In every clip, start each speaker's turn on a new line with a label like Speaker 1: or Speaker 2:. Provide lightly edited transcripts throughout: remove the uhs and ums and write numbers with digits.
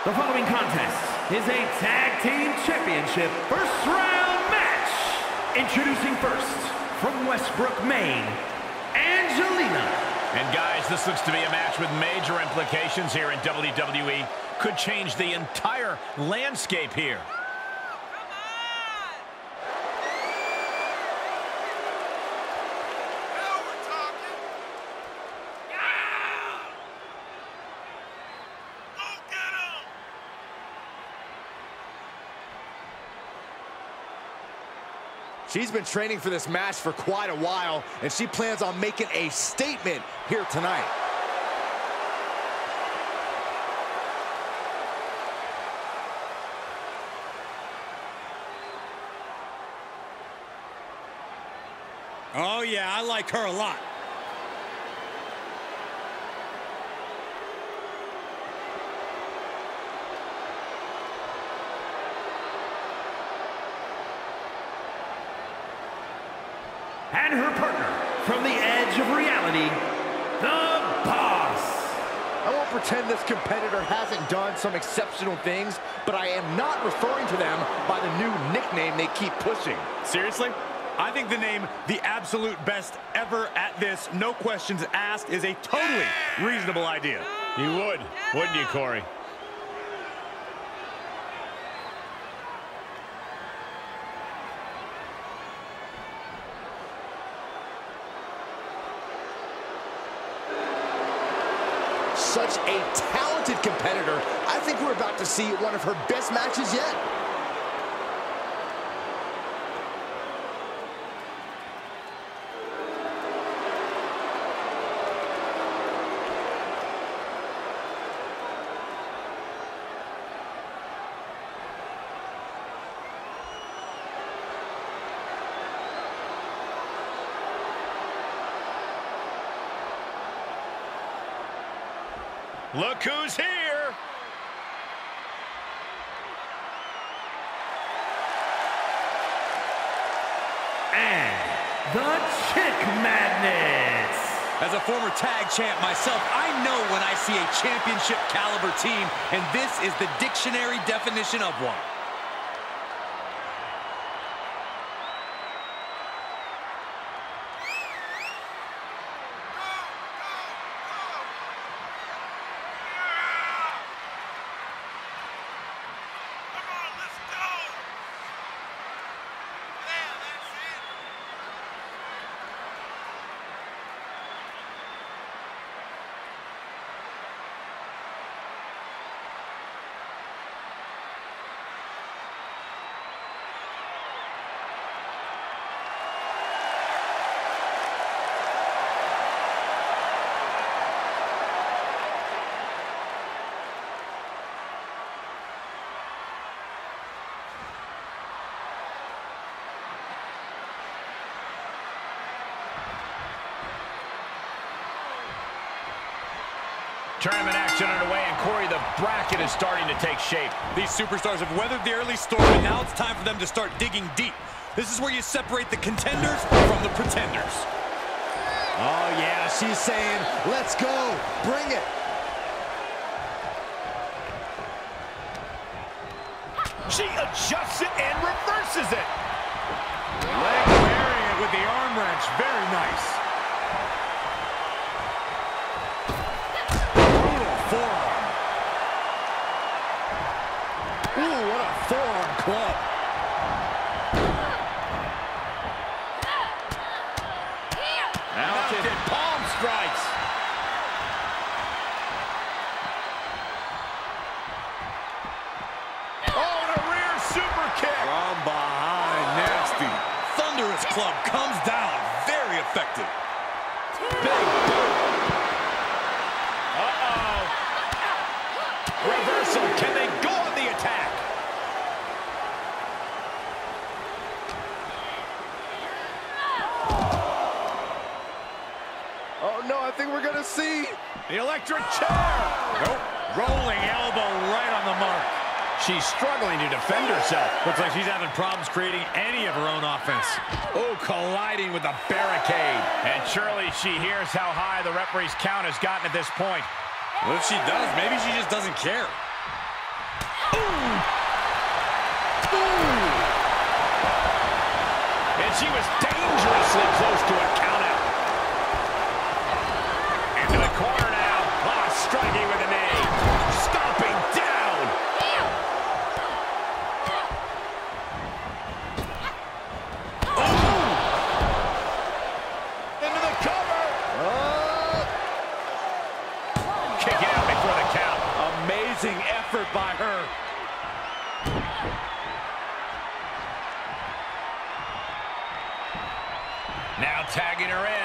Speaker 1: The following contest is a tag team championship first round match. Introducing first, from Westbrook, Maine, Angelina.
Speaker 2: And guys, this looks to be a match with major implications here in WWE. Could change the entire landscape here.
Speaker 3: She's been training for this match for quite a while, and she plans on making a statement here tonight.
Speaker 4: Oh yeah, I like her a lot.
Speaker 1: And her partner, from the edge of reality, the Boss.
Speaker 3: I won't pretend this competitor hasn't done some exceptional things, but I am not referring to them by the new nickname they keep pushing.
Speaker 4: Seriously? I think the name the absolute best ever at this, no questions asked, is a totally reasonable idea.
Speaker 2: You would, wouldn't you, Corey?
Speaker 3: Such a talented competitor. I think we're about to see one of her best matches yet.
Speaker 2: Look who's here!
Speaker 1: And the Chick Madness.
Speaker 4: As a former tag champ myself, I know when I see a championship caliber team, and this is the dictionary definition of one.
Speaker 2: Tournament action underway, and Corey, the bracket is starting to take shape.
Speaker 4: These superstars have weathered the early storm, and now it's time for them to start digging deep. This is where you separate the contenders from the pretenders.
Speaker 3: Oh yeah, she's saying, let's go, bring it.
Speaker 2: She adjusts it and reverses it.
Speaker 4: Leg burying it with the arm wrench, very nice.
Speaker 3: Forearm club.
Speaker 2: Mounted palm strikes. Oh, and a rear super kick.
Speaker 4: From behind, nasty. Thunderous club comes down, very effective.
Speaker 2: Big boot. Uh-oh. Reversal. Can they go on the attack?
Speaker 3: Oh no, I think we're gonna see
Speaker 2: The electric chair.
Speaker 4: Nope. Rolling elbow right on the mark.
Speaker 2: She's struggling to defend herself.
Speaker 4: Looks like she's having problems creating any of her own offense.
Speaker 2: Oh, colliding with the barricade. And surely she hears how high the referee's count has gotten at this point.
Speaker 4: Well, if she does, maybe she just doesn't care.
Speaker 2: And she was dangerously close to a countout. Into the corner now. Ah, striking with a knee. Stomping down. Oh! Into the cover. Kick out before the count.
Speaker 3: Amazing effort by her.
Speaker 2: Now tagging her in.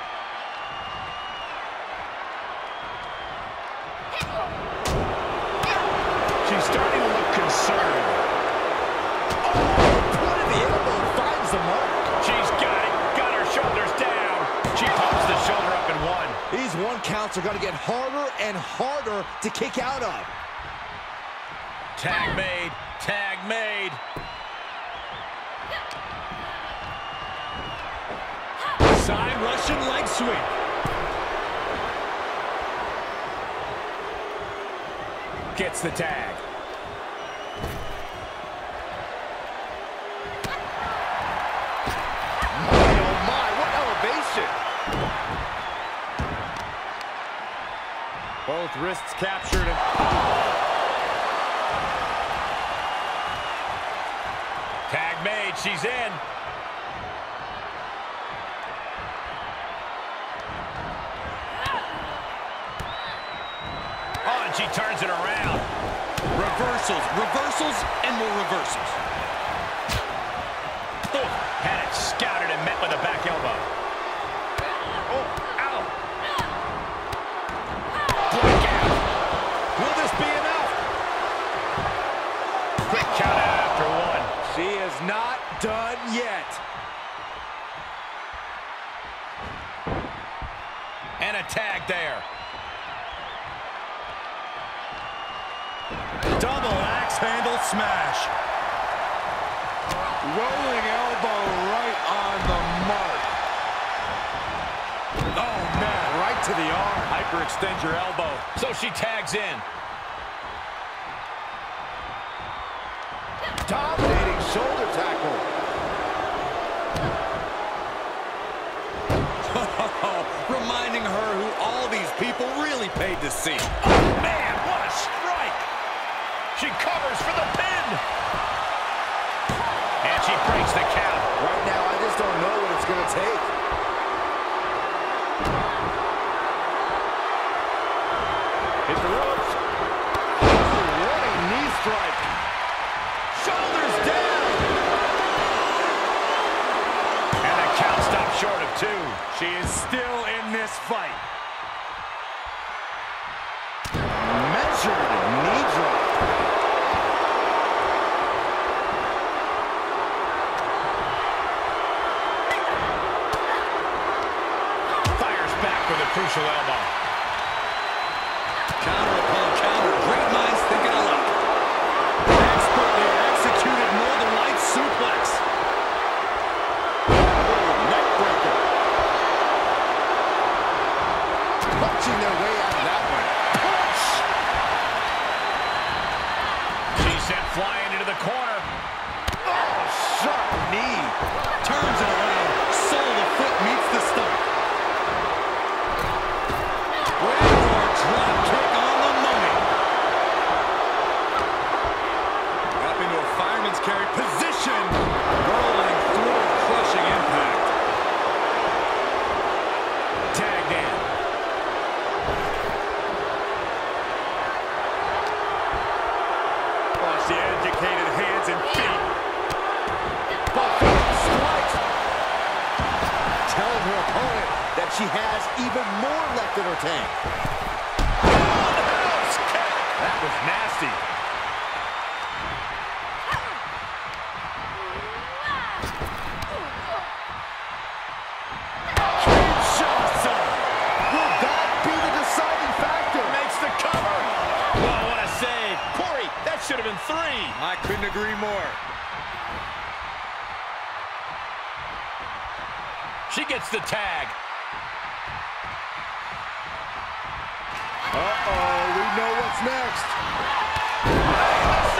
Speaker 2: She's starting to look concerned.
Speaker 3: Oh, point of the elbow finds the mark.
Speaker 2: She's got it. Got her shoulders down. She pops the shoulder up and one.
Speaker 3: These one counts are going to get harder and harder to kick out of.
Speaker 2: Tag made. Tag made.
Speaker 4: Side Russian leg sweep.
Speaker 2: Gets the tag.
Speaker 3: Oh my, what elevation.
Speaker 4: Both wrists captured.
Speaker 2: Tag made. She's in. Oh, and she turns it around.
Speaker 4: Reversals, reversals, and more reversals.
Speaker 2: Oh, had it scouted and met with a back elbow. Oh, ow. Blackout. Will this be enough? Quick count out after one.
Speaker 3: She is not done yet.
Speaker 2: And a tag there.
Speaker 4: Double axe handle smash.
Speaker 3: Rolling elbow right on the mark. Oh, man, right to the arm.
Speaker 2: Hyperextend your elbow. So she tags in.
Speaker 3: Dominating shoulder tackle.
Speaker 4: Reminding her who all these people really paid to see.
Speaker 2: Oh, man, what a strike. She covers for the pin. And she breaks the count.
Speaker 3: Right now, I just don't know what it's going to take.
Speaker 2: Hit the ropes.
Speaker 3: What a knee strike.
Speaker 2: Shoulders down. And the count stops short of two.
Speaker 4: She is still in this fight.
Speaker 3: Measured knee drop.
Speaker 2: Fires back with a crucial elbow.
Speaker 4: Counter upon counter. Great minds thinking alike. Expertly executed Northern Lights suplex.
Speaker 3: Neck breaker. Punching their way out of that one. Punch!
Speaker 2: She's sent flying into the corner.
Speaker 3: Oh, sharp knee.
Speaker 4: Turns it around. Sole of foot meets the stomach. Rampart drop kick on the money. Up into a fireman's carry position. Rolling through a crushing impact.
Speaker 2: Tagged in.
Speaker 4: Watch the educated hands and feet.
Speaker 3: Buffalo strikes. Telling her opponent that she has even more left in her tank.
Speaker 2: Roundhouse kick.
Speaker 3: That was nasty. Kinshasa. Will that be the deciding factor?
Speaker 2: Makes the cover. Oh, what a save. Corey, that should have been three.
Speaker 4: I couldn't agree more.
Speaker 2: She gets the tag.
Speaker 3: Uh-oh, we know what's next.
Speaker 2: The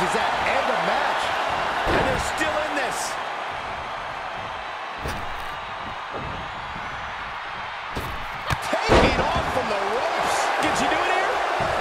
Speaker 3: does that end a match?
Speaker 2: And they're still in this.
Speaker 3: Taking off from the ropes.
Speaker 2: Can she do it here?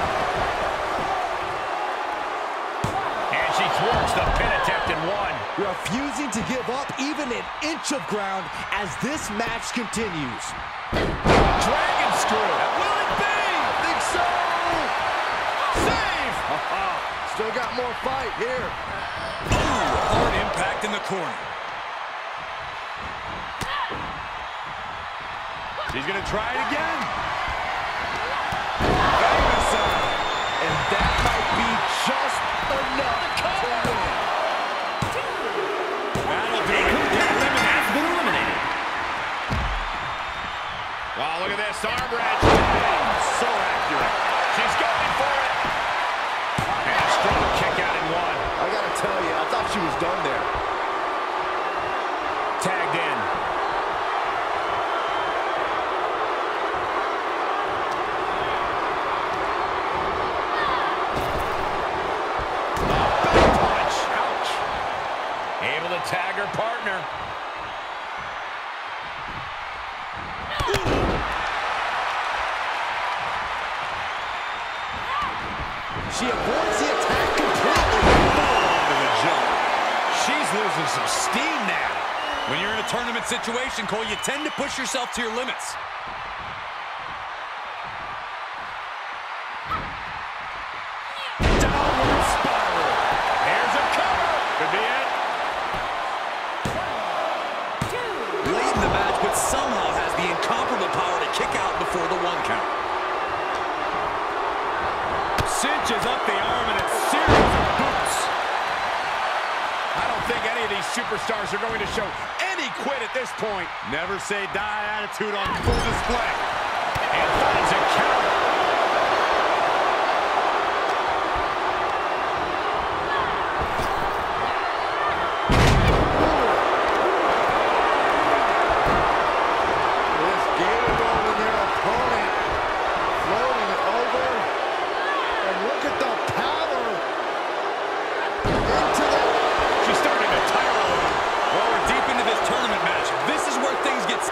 Speaker 2: And she thwarts the pin attempt and won.
Speaker 5: Refusing to give up even an inch of ground as this match continues.
Speaker 3: Dragon screw. Will it be? I think so. Save. Still got more fight here.
Speaker 4: Ooh, hard impact in the corner.
Speaker 2: She's going to try it again.
Speaker 3: Famous and that might be just enough to win.
Speaker 2: That'll do it.
Speaker 1: Has been eliminated.
Speaker 2: Oh, look at this. Arm wrench. So accurate. She's going for it. And a strong kick out in one.
Speaker 3: I gotta tell you, I thought she was done there.
Speaker 2: Tagged in. Back punch. Ouch. Able to tag her partner.
Speaker 5: She avoids the attack completely.
Speaker 2: Onto the jump. She's losing some steam now.
Speaker 4: When you're in a tournament situation, Cole, you tend to push yourself to your limits.
Speaker 2: Downward spiral. Here's a cover. Could be it.
Speaker 4: Late in the match, but somehow has the incomparable power to kick out before the 1 count.
Speaker 2: Cinches up the arm and a series of boots. I don't think any of these superstars are going to show any quit at this point. Never say die attitude on full display. And finds a counter.
Speaker 3: This game over their opponent, floating it over, and look at the power into the...
Speaker 2: She's starting to tire a little.
Speaker 4: Well, we're deep into this tournament match. This is where things get...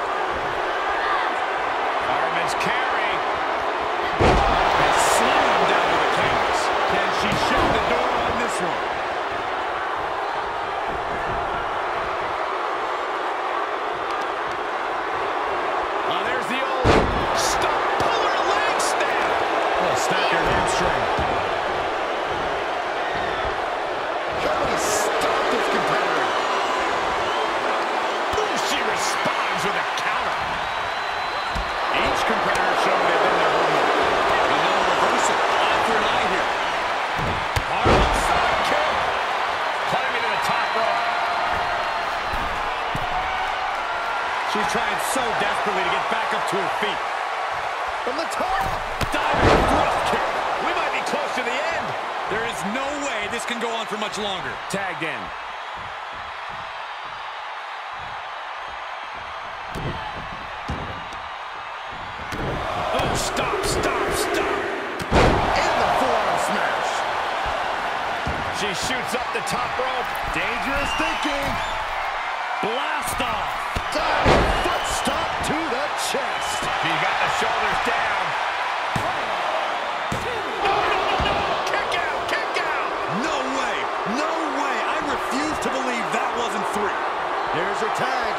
Speaker 2: Fireman's carry. And slam down to the canvas. Can she shut the door on this one? Oh, there's the old stop, pull her leg snap. Oh, snap your hamstring.
Speaker 3: Somebody stop this competitor.
Speaker 2: Boom, she responds with a counter. Each competitor showing they've been their homework.
Speaker 4: And now a reversal. Eye for an eye here.
Speaker 2: Harlem side kick. Climbing to the top rope. She's trying so desperately to get back up to her feet.
Speaker 3: From the top.
Speaker 2: Diving thrust kick. We might be close to the end.
Speaker 4: There is no way this can go on for much longer.
Speaker 2: Tagged in. Oh, stop, stop, stop.
Speaker 3: In the forearm smash.
Speaker 2: She shoots up the top rope.
Speaker 3: Dangerous thinking.
Speaker 2: Blast off.
Speaker 3: Diving foot stomp to the chest.
Speaker 2: She got the shoulders down. Oh, no. Kick out, kick out.
Speaker 4: No way. No way. I refuse to believe that wasn't 3.
Speaker 3: Here's her tag.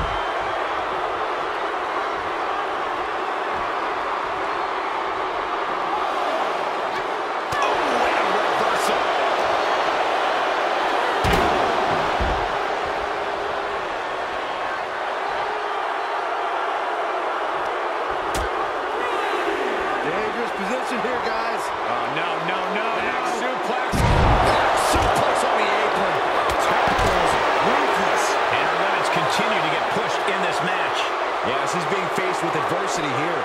Speaker 3: Dangerous position here, guys.
Speaker 2: Oh, no. Back suplex.
Speaker 3: Suplex on the apron. Tackles ruthless.
Speaker 2: And her limits continue to get pushed in this match.
Speaker 5: Yeah, she's being faced with adversity here.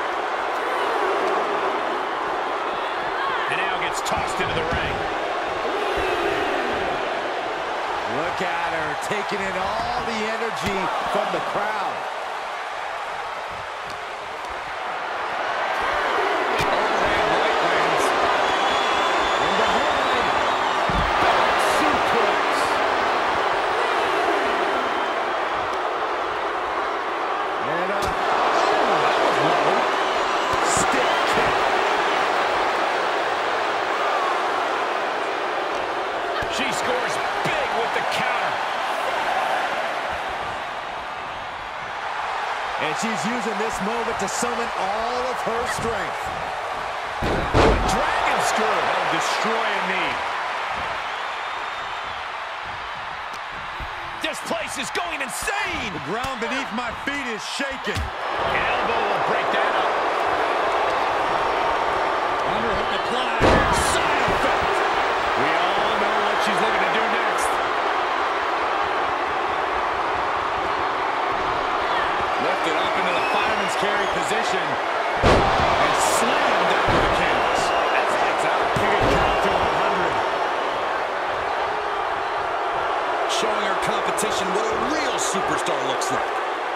Speaker 2: And now gets tossed into the ring.
Speaker 5: Look at her, taking in all the energy from the crowd.
Speaker 3: Overhand right lands. From behind. Back
Speaker 5: And she's using this moment to summon all of her strength.
Speaker 2: Dragon screw. That'll destroy a knee. This place is going insane.
Speaker 5: The ground beneath my feet is shaking.
Speaker 2: An elbow will break that up.
Speaker 5: Underhook applied.
Speaker 2: Side effect. We all know what she's looking to do next. Lifted up into the fireman's carry position. And slammed down to the canvas. That's lights out. You can count to 100.
Speaker 4: Showing her competition what a real superstar looks like.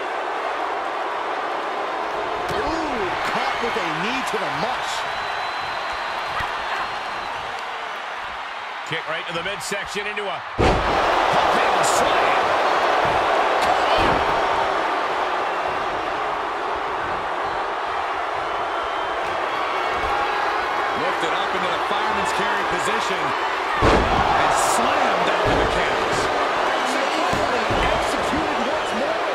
Speaker 3: Ooh, caught with a knee to the mush.
Speaker 2: Kick right to the midsection into a hook slam. Lifted up into the fireman's carry position and slammed down to the canvas.
Speaker 3: Executed once more.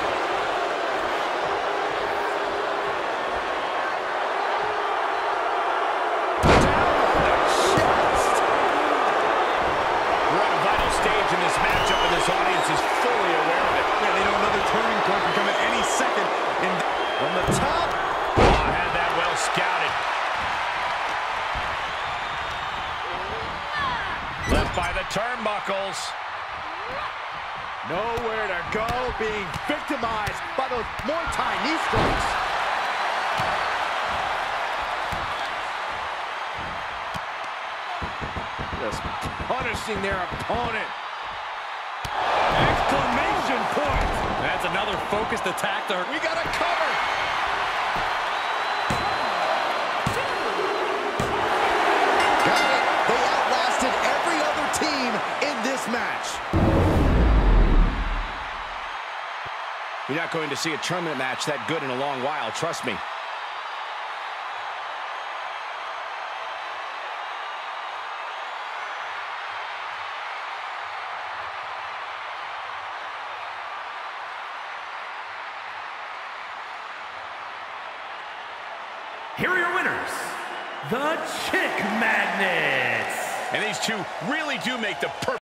Speaker 2: We're at a vital stage in this matchup, and this audience is fully aware of it.
Speaker 5: Yeah, they know another turning point can come at any second. And from the top.
Speaker 2: Oh, I had that well scouted. Left by the turnbuckles.
Speaker 3: Nowhere to go, being victimized by those Muay Thai knee strikes. Just punishing their opponent. Exclamation point!
Speaker 4: That's another focused attack to her.
Speaker 3: We got a cover! Got it! They outlasted every other team in this match.
Speaker 2: You're not going to see a tournament match that good in a long while, trust me.
Speaker 1: Here are your winners, the Chick Magnets.
Speaker 2: And these two really do make the perfect